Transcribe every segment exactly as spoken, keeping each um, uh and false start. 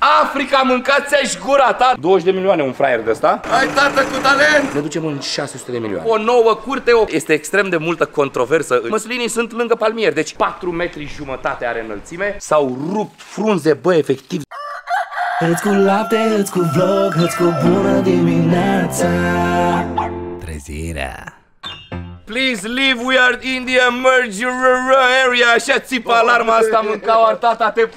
Africa, mâncați-și gura ta! douăzeci de milioane un fraier de ăsta. Hai, tată, cu talent! Ne ducem în șase sute de milioane. O nouă curte, o... este extrem de multă controversă. Măslinii sunt lângă palmieri, deci patru metri jumătate are înălțime. S-au rupt frunze, bă, efectiv. Îți cu lapte, îți cu vlog, îți cu bună dimineața. Trezirea. Please leave, we are in the emergency area. Așa țipă alarma asta, mâncau artata, te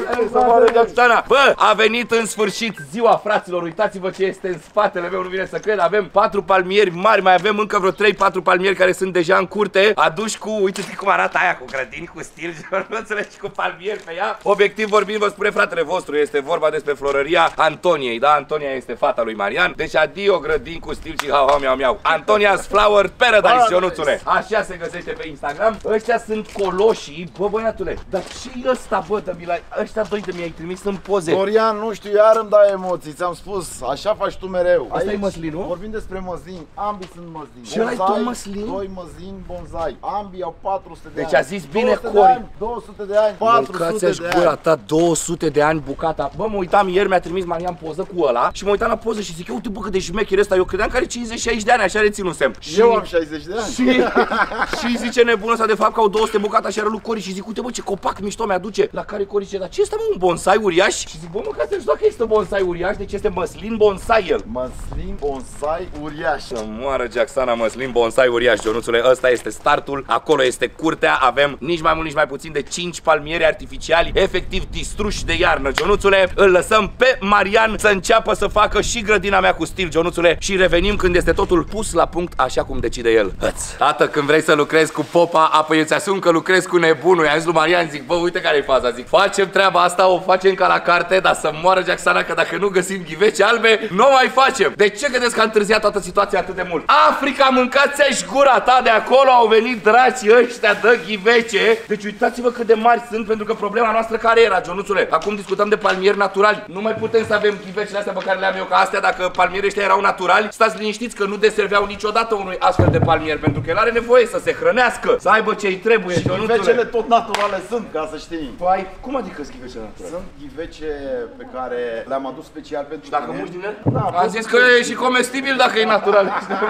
pupă. Bă, a venit în sfârșit ziua, fraților. Uitați-vă ce este în spatele meu, nu vine să cred. Avem patru palmieri mari, mai avem încă vreo trei patru palmieri care sunt deja în curte, aduși cu, uite-te cum arată aia, cu grădini, cu stil, și cu palmieri pe ea. Obiectiv vorbind, vă spune fratele vostru, este vorba despre florăria Antoniei, da? Antonia este fata lui Marian. Deci adio grădini cu stil și hau hau miau miau. Antonia's Flower Paradise. Așa se găsește pe Instagram. Ăștia sunt coloșii. Bă, băiatule, dar ce-i ăsta, bă, de mi ăștia doi de mi-ai trimis în poze? Dorian, nu știu, iar îmi dai emoții. Ți-am spus, așa faci tu mereu. Asta e măslinul? Vorbim despre măslin, ambii sunt măslini. Ce ai tu, măslin? Doi măslini bonsai. Ambii au patru sute de deci ani. Deci a zis bine Cori. două sute de ani, patru sute de ani. Gura ta, două sute de ani bucata. Bă, mă uitam ieri, mi-a trimis Marian poză cu ăla și mă uitam la poză și zic, uite, bă, cât de șmecher ăsta. Eu credeam că are cincizeci șaizeci de ani, așa reținusem. Eu am șaizeci de ani. Și și zice nebunul ăsta de fapt că au două sute bucata și are lui Cori și zic, uite bă, ce copac mișto mi-aduce. La care Cori zice, dar ce este mă, un bonsai uriaș? Și zic, bă, mă, că să știu dacă este bonsai uriaș, deci este măslin bonsai el. Măslin bonsai uriaș. Să moară Jacksana, măslin bonsai uriaș, Ionuțule, ăsta este startul, acolo este curtea, avem nici mai mult, nici mai puțin de cinci palmieri artificiali, efectiv distruși de iarnă, Ionuțule. Îl lăsăm pe Marian să înceapă să facă și grădina mea cu stil, Ionuțule, și revenim când este totul pus la punct așa cum decide el. Hăț. Tată, când vrei să lucrezi cu popa, apoi îți asum că lucrezi cu nebunul. I-am zis lui Marian, zic, bă, uite care e faza, zic, facem treaba asta, o facem ca la carte, dar să moară Jacksana, că dacă nu găsim ghivece albe, nu mai facem. De ce credeți că a întârziat toată situația atât de mult? Africa, mâncați-și gura ta, de acolo au venit dracii ăștia de ghivece. Deci uitați-vă cât de mari sunt, pentru că problema noastră care era, Ionuțule? Acum discutăm de palmieri naturali. Nu mai putem să avem ghivecele astea pe care le am eu, ca astea, dacă palmierii ăștia erau naturali, stați liniștiți că nu deserveau niciodată unui astfel de palmier, pentru că el are nevoie să se hrănească, să aibă ce-i trebuie. Și ghivecele tot naturale sunt, ca să știi. Păi, cum adică sunt ghivece naturale? Sunt ghivece pe care le-am adus special pentru dacă muși din el? Da, am zis că e și comestibil dacă e natural.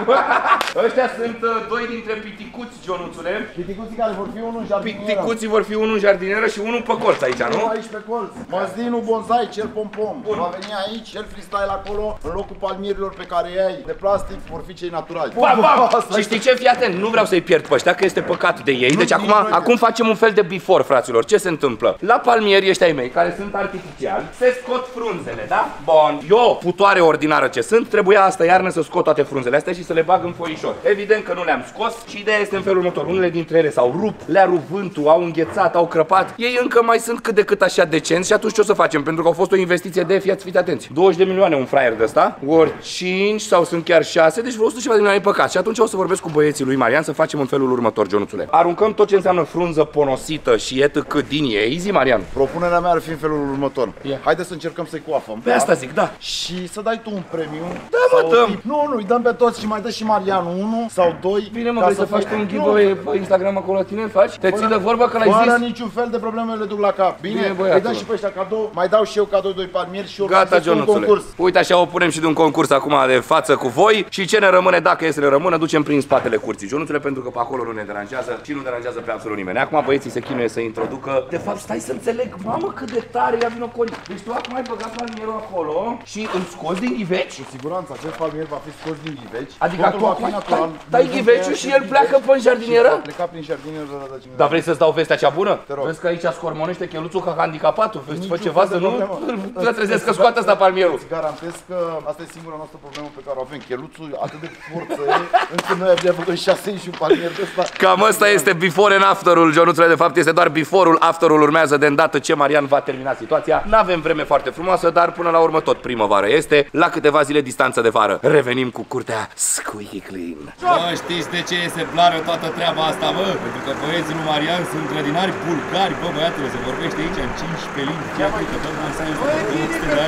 Ăștia sunt uh, doi dintre piticuți, Ionuțule. Piticuții care vor fi unul în jardinieră. Piticuții vor fi unul în jardinieră și unul pe colț aici, nu? Nu, aici pe colț. Măslinul bonsai, cel pompom. Va veni aici, cel freestyle acolo, în locul palmierilor pe care i ai de plastic, vor fi cei naturali. Ba, ba! Și știi ce? Fii atent, nu vreau să-i pierd pe ăștia, că este păcat de ei. Deci acum, acum facem un fel de before, fraților. Ce se întâmplă? La palmieri ăștia ai mei, care sunt artificiali, se scot frunzele, da? Bun. Eu, putoare ordinară ce sunt, trebuia asta iarnă să scot toate frunzele astea și să le bag în foișor. Evident că nu le-am scos și ideea este în felul următor. Unele dintre ele s-au rupt, le-a rupt vântul, au înghețat, au crăpat. Ei încă mai sunt cât de cât așa decenți și atunci ce o să facem? Pentru că au fost o investiție de, fiați, fiți atenți, douăzeci de milioane un fraier de ăsta, ori cinci sau sunt chiar șase, deci vreo o sută ceva de milioane păcat. Și atunci o să vorbesc cu băieții lui Marian să facem în felul următor, Ionuțule. Aruncăm tot ce înseamnă frunză ponosită și etc din ei. Zi, Marian. Propunerea mea ar fi în felul următor. Yeah. Haideți să încercăm să-i coafăm. Pe asta zic, da. Și să dai tu un premiu. Da, mă, dăm. Tip. Nu, nu, îi dăm pe toți și mai dă și Marian unul sau doi. Bine, mă, vrei să, să faci un giveaway pe Instagram acolo la tine, faci? Te ții de vorbă că l-ai zis? Fără niciun fel de probleme le duc la cap. Bine, Bine îi dăm și pe ăștia cadou. Mai dau și eu cadou doi palmieri și organizez un concurs. Uite, așa o punem și de un concurs acum de față cu voi. Și ce ne rămâne, dacă e să ne rămână, ducem prin spatele curții, Ionuțule, pentru că pe acolo nu ne deranjează și nu deranjează pe absolut nimeni. Acum băieții se chinuie să introducă. De fapt, stai să înțeleg, mamă, cât de tare, ia vino Cori. Deci tu acum ai băgat palmierul acolo și îl scoți din ghiveci? Cu siguranță, acest palmier va fi scos din ghiveci. Adică tu acum dai ghiveciul și el pleacă pe jardinieră? Pleca prin jardinieră la rădăcină. Dar vrei să-ți dau vestea cea bună? Vezi că aici scormonește cheluțul ca handicapatul. Vezi, fă ceva să nu îl trezesc că scoate asta palmierul. Îți garantez că asta e singura noastră problemă pe care o avem. Cheluțul atât de forță e, încât noi abia făcut șase și un palmier de ăsta. Cam ăsta este before and after-ul, Ionuțule, de fapt este doar before-ul, after-ul urmează de îndată ce Marian va termina situația. N-avem vreme foarte frumoasă, dar până la urmă tot primăvară este, la câteva zile distanță de vară. Revenim cu curtea squeaky clean. Bă, știți de ce este blară toată treaba asta, bă? Pentru că băieții lui Marian sunt grădinari bulgari, bă, băiatule, se vorbește aici în cincisprezece limbi. Fii atent că dăm bonsai ăsta de două sute de ani,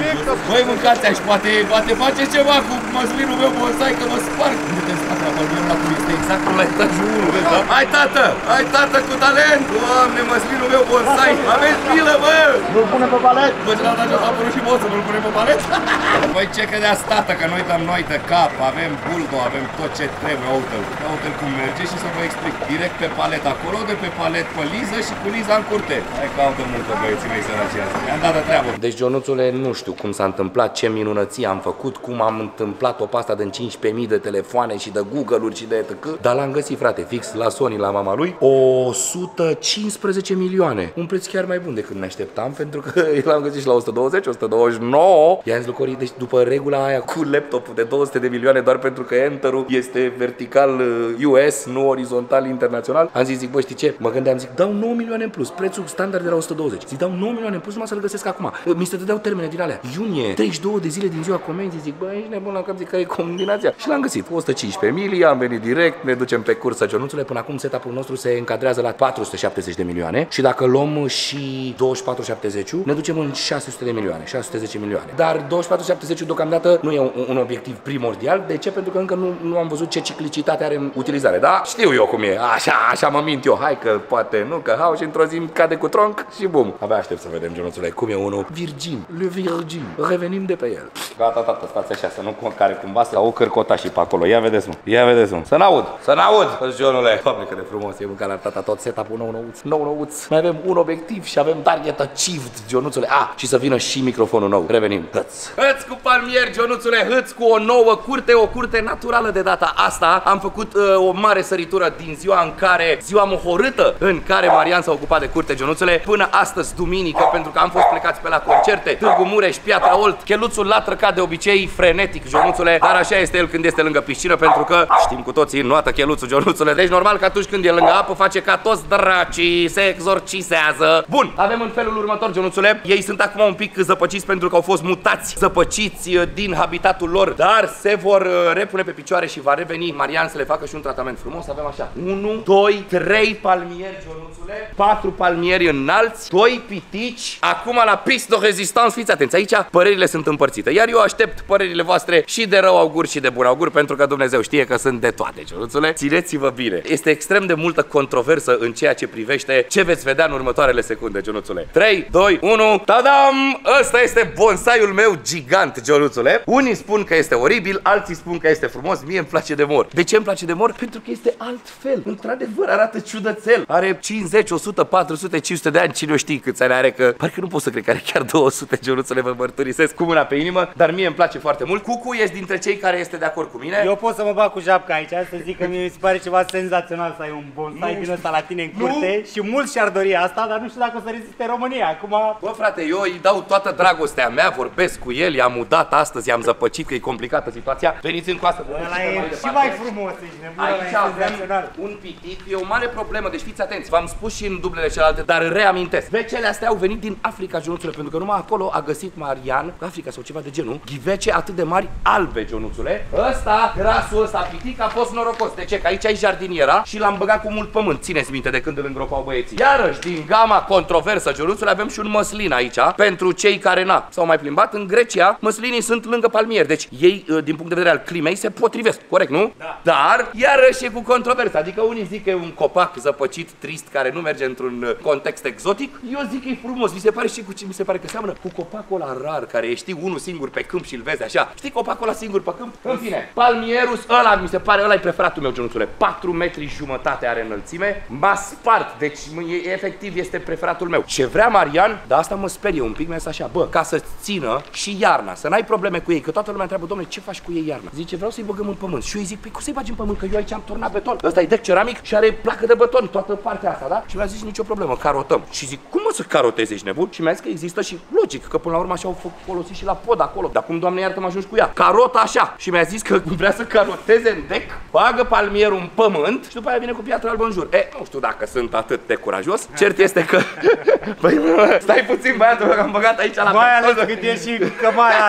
Băi, mâncați-aș, poate, poate face ceva cu măslinul meu bonsai, că mă sparg. Uite, în spatele palmierul la cum este exact la etajul unu, vezi, da? Hai, tată! Hai, tată, cu talent! Doamne, măslinul meu bonsai! Aveți pilă, bă! Nu-l pune pe palet? Bă, ce l-a dat a apărut și boță, nu-l pune pe palet? Băi, ce credeați, tată, că noi dăm noi de cap, avem buldo, avem tot ce trebuie, uite-l. Uite-l cum merge și să vă explic. Direct pe palet acolo, de pe palet pe liză și cu liza în curte. Hai că aută multă băieții mei săraci asta. Mi-am dat de treabă. Deci, Ionuțule, nu știu cum s-a întâmplat, ce minunăție am făcut, cum am întâmplat-o pe asta din cincisprezece mii de telefoane și de Google-uri și de etc. Dar l-am găsit, frate, fix la Sony, la mama lui, o sută cincisprezece milioane. Un preț chiar mai bun decât ne așteptam, pentru că l-am găsit și la o sută douăzeci, o sută douăzeci și nouă. I-am zis lui Cori, deci după regula aia cu laptopul de două sute de milioane, doar pentru că Enter-ul este vertical U S, nu orizontal internațional, am zis, zic, bă, știi ce? Mă gândeam, zic, dau nouă milioane în plus, prețul standard de la o sută douăzeci. Zic, dau nouă milioane în plus, numai să-l găsesc acum. Mi se dădeau termene din alea. Iunie, treizeci și două de zile din ziua comenzii, zic, bă, ești nebun la cap, zic, care e combinația? Și l-am găsit, o sută cincisprezece milii, am venit direct, ne ducem pe cursă, Ionuțule, până acum setup-ul nostru se încadrează la patru sute șaptezeci de milioane și dacă luăm și douăzeci și patru șaptezeci, ne ducem în șase sute de milioane, șase sute zece milioane. Dar douăzeci și patru șaptezeci deocamdată nu e un, un obiectiv primordial. De ce? Pentru că încă nu, nu am văzut ce ciclicitate are în utilizare. Da? Știu eu cum e. Așa, așa mă mint eu. Hai că poate nu, că hau și într-o zi cade cu tronc și bum. Abia aștept să vedem, Ionuțule, cum e unul virgin. Le virgin. Revenim de pe el. Gata, tată, stați așa, să nu care cumva să au cărcota și pe acolo. Ia vedeți, mă. Ia vedeți, mă. Să n-aud. Să n-aud. Ionule. Doamne, cât de frumos e mâncat la tata tot setup-ul nou nouț. Nou nouț. Mai avem un obiectiv și avem target achieved, Ionuțule. Ah, și să vină și microfonul nou. Revenim. Hăț. Hăț cu palmieri, Ionuțule, hăț cu o nouă curte, o curte naturală de data asta. Am făcut uh, o mare săritură din ziua în care, ziua mohorâtă în care Marian s-a ocupat de curte, Ionuțule, până astăzi, duminică, pentru că am fost plecați pe la concerte, Târgu Mureș, Piatra Olt, Cheluțul latră ca de obicei, frenetic, Ionuțule, dar așa este el când este lângă piscină, pentru că știm cu toții, înnoată Cheluțul, Ionuțule, deci normal că atunci când e lângă apă face ca toți dracii, se exorcisează. Bun, avem în felul următor, Ionuțule, ei sunt acum un pic zăpăciți pentru că au fost mutați, zăpăciți din habitatul lor, dar se vor repune pe picioare și va reveni Marian să le facă și un tratament frumos. Avem așa, unu, doi, trei palmieri, Ionuțule, patru palmieri înalți, doi pitici. Acum la piste de rezistance, fiți atenți, aici părerile sunt împărțite, iar eu aștept părerile voastre și de rău augur și de bun augur, pentru că Dumnezeu știe că sunt de toate, Ionuțule. Țineți-vă bine. Este extrem de multă controversă în ceea ce privește ce veți vedea în următoarele secunde, Ionuțule. trei, doi, unu, tadam! Ăsta este bonsaiul meu gigant, Ionuțule. Unii spun că este oribil, alții spun că este frumos, mie îmi place de mor. De ce îmi place de mor? Pentru că este altfel. Într-adevăr, arată ciudățel. Are cincizeci, o sută, patru sute, cinci sute de ani, cine o știe câți ani are, că parcă nu pot să cred că are chiar două sute, Ionuțule, vă mărturisesc cu mâna pe inimă, dar mie îmi place foarte mult. Cucu este dintre cei care este de acord cu mine. Eu pot să mă bag cu japca aici, să zic că mi se pare ceva senzațional să ai un bonsai din ăsta la tine în curte și mulți și-ar dori asta, dar nu știu dacă o să reziste România. Acum... Bă, frate, eu îi dau toată dragostea mea, vorbesc cu el, i-am udat astăzi, i-am zăpăcit că e complicată situația. Veniți în coastă. Ăla e și mai frumos, ești nebun, aici avem un pitic, e o mare problemă, deci fiți atenți. V-am spus și în dublele celelalte, dar reamintesc. Vecele astea au venit din Africa, Ionuțule, pentru că numai acolo a găsit Marian, Africa sau ceva de genul, ghivece atât de mari albe, Ionuțule. Ăsta, grasul ăsta pitic a fost norocos. De ce? Că aici ai jardiniera și l-am băgat cu mult pământ. Țineți minte de când îl îngropau băieții. Iarăși, din gama controversă, Ionuțule, avem și un măslin aici, pentru cei care n-a s-au mai plimbat. În Grecia, măslinii sunt lângă palmieri, deci ei, din punct de vedere al climei, se potrivesc, corect, nu? Da. Dar, iarăși e cu controversă, adică unii zic că e un copac zăpăcit, trist, care nu merge într-un context exotic. Eu zic că e frumos, mi se pare și cu ce mi se pare că seamănă cu copacul ăla rar, care e, știi, unul singur pe câmp și îl vezi așa. Știi copacul ăla singur pe câmp? În fine, palmierus ăla, mi se pare, ăla e preferatul meu, Ionuțule. patru metri jumătate are înălțime, m-a spart, deci e, efectiv este preferatul meu. Ce vrea Marian, dar asta mă sperie un pic, mi-a zis așa, bă, ca să țină și iarna, să n-ai probleme cu ei, că toată lumea întreabă, domnule, ce faci cu ei iarna? Zice, vreau să-i băgăm în pământ. Și eu îi zic, păi cum să-i bagi în pământ, că eu aici am turnat beton. Ăsta e dec ceramic și are placă de beton, toată partea asta, da? Și mi-a zis, nicio problemă, carotăm. Și zic, cum mă să carotezi, ești nebun? Și mi-a zis că există și logic, că până la urmă așa au folosit și la pod acolo. Dar cum, Doamne iartă, mă ajungi cu ea? Carota așa. Și mi-a zis că vrea să caroteze în dec, bagă palmierul în pământ și după aia vine cu piatră albă în jur. E, nu știu dacă sunt atât de curajos. Cert este că... Păi, stai puțin, băiatul, că am băgat aici la mai ales cât e și cămara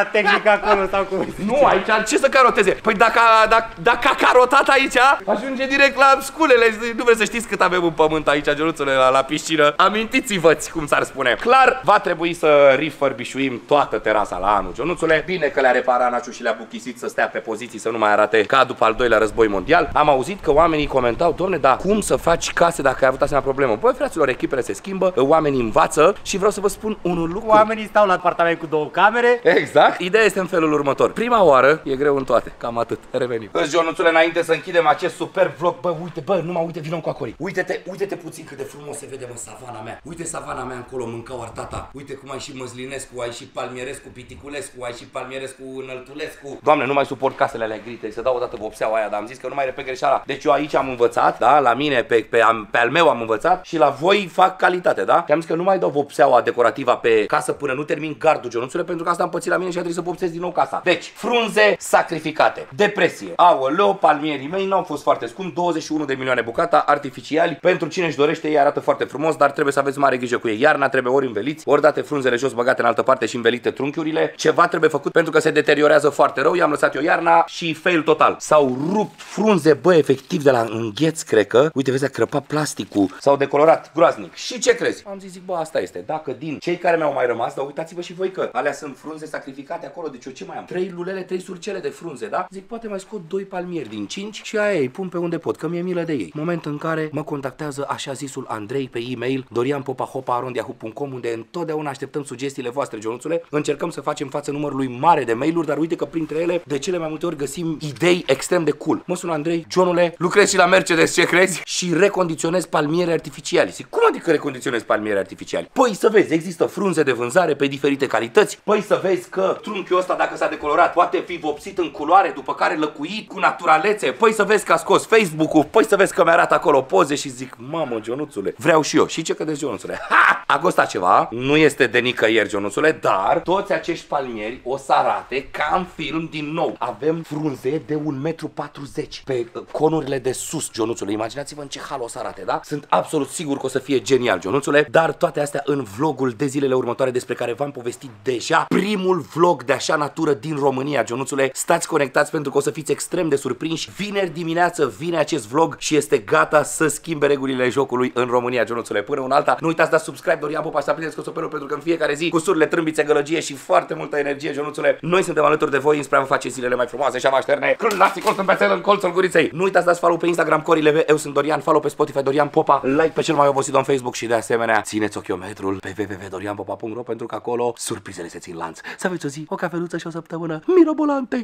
tehnică acolo sau cum? Nu, aici ce să caroteze? Păi dacă, dacă, dacă a carotat aici, ajunge direct la sculele. Nu vreți să știți cât avem în pământ aici, Ionuțule, la, la piscină. Amintiți-vă, cum s-ar spune. Clar, va trebui să refurbișuim toată terasa la anul, Ionuțule. Bine că le-a reparat Naciu și le-a buchisit să stea pe poziții, să nu mai arate ca după al doilea război mondial. Am auzit că oamenii comentau, domne, dar cum să faci case dacă ai avut asemenea problemă? Băi, fraților, echipele se schimbă, oamenii învață și vreau să vă spun unul lucru. Oamenii stau la apartament cu două camere. Exact. Ideea este în felul următor. Prima oară e greu în toate. Cam atât. Revenim. Îți, Ionuțule, înainte să închidem acest super vlog, bă, uite, bă, numai uite, vină cu acori. Uite-te, uite-te puțin cât de frumos se vede, mă, savana mea. Uite savana mea încolo, mâncau artata. Uite cum ai și Măslinescu, ai și Palmierescu, Piticulescu, ai și Palmierescu, Înăltulescu. Doamne, nu mai suport casele alea grite, să dau odată vopseaua aia, dar am zis că nu mai repet greșeala. Deci eu aici am învățat, da, la mine, pe, pe, am, pe al meu am învățat și la voi fac calitate, da? Și am zis că nu mai dau vopseaua decorativă pe casă până nu termin gardul, Ionuțule, pentru că asta am pățit la mine și a trebuit să vopsesc din nou casa. Deci, frunze sacrificate, depresie. Aoleu, palmierii mei n-au fost foarte scumpi, douăzeci și unu de milioane bucata, artificiali. Pentru cine își dorește, ei arată foarte frumos, dar trebuie să aveți mare grijă cu ei. Iarna trebuie ori înveliți, ori date frunzele jos, băgate în altă parte și învelite trunchiurile. Ceva trebuie făcut pentru că se deteriorează foarte rău. I-am lăsat eu iarna și fail total. S-au rupt frunze, bă, efectiv de la îngheț, cred că. Uite, vezi, a crăpat plasticul. S-au decolorat groaznic. Și ce crezi? Am zis, zic, bă, asta este. Dacă din cei care mi-au mai rămas, dar uitați-vă și voi că alea sunt frunze sacrificate acolo. Deci eu ce mai am? Trei lulele, trei surcele de frunze, da? Zic, poate mai scot doi palmieri din cinci și aia îi pun pe unde pot, că mi-e milă de ei. Moment în care mă contactează așa zisul Andrei pe e-mail dorian popa hopa arond yahoo punct com, unde întotdeauna așteptăm sugestiile voastre, Ionuțule. Încercăm să facem față numărului mare de mail-uri, dar uite că printre ele de cele mai multe ori găsim idei extrem de cool. Mă sună Andrei, Johnule, lucrezi și la Mercedes, ce crezi? Și recondiționez palmiere artificiale. Zic, cum adică recondiționez palmiere artificiale? Păi să vezi, există frunze de vânzare pe diferite calități. Păi să vezi că trunchiul ăsta, dacă s-a decolorat, poate fi vopsit în culoare, după care lăcuit cu naturalețe. Păi să vezi că a scos Facebook-ul, păi să vezi că mi-arată acolo poze și zic, mamă, Ionuțule, vreau și eu. Și ce credeți, Ionuțule? Ha! A costat ceva, nu este de nicăieri, Ionuțule, dar toți acești palmieri o să arate ca în film din nou. Avem frunze de un metru patruzeci pe conurile de sus, Ionuțule. Imaginați-vă în ce hal o să arate, da? Sunt absolut sigur că o să fie genial, Ionuțule, dar toate astea în vlogul de zilele următoare despre care v-am povestit deja. Primul vlog de așa natură din România, Ionuțule. Stați conectați pentru că o să fiți extrem de surprinși. Vineri dimineață vine acest vlog și este gata să schimbe regulile jocului în România, Ionuțule. Până un alta, nu uitați de subscribe, Dorian Popa, să aprindeți cosopelul pentru că în fiecare zi, cu surile, trâmbițe, gălăgie și foarte multă energie, Ionuțule, noi suntem alături de voi înspre a vă face zilele mai frumoase și a vă așterne clasicul stâmpețel în colțul guriței. Nu uitați să dați follow pe Instagram Corileve, eu sunt Dorian, follow pe Spotify Dorian Popa, like pe cel mai obosit în Facebook și de asemenea țineți ochiometrul pe w w w punct dorian popa punct ro pentru că acolo surprizele se țin lanț. Să aveți o zi, o cafeluță și o săptămână mirobolante.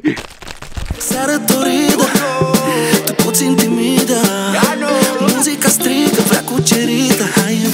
Seară doridă, tu puțin timidă, muzica strică, vrea cucerită. Hai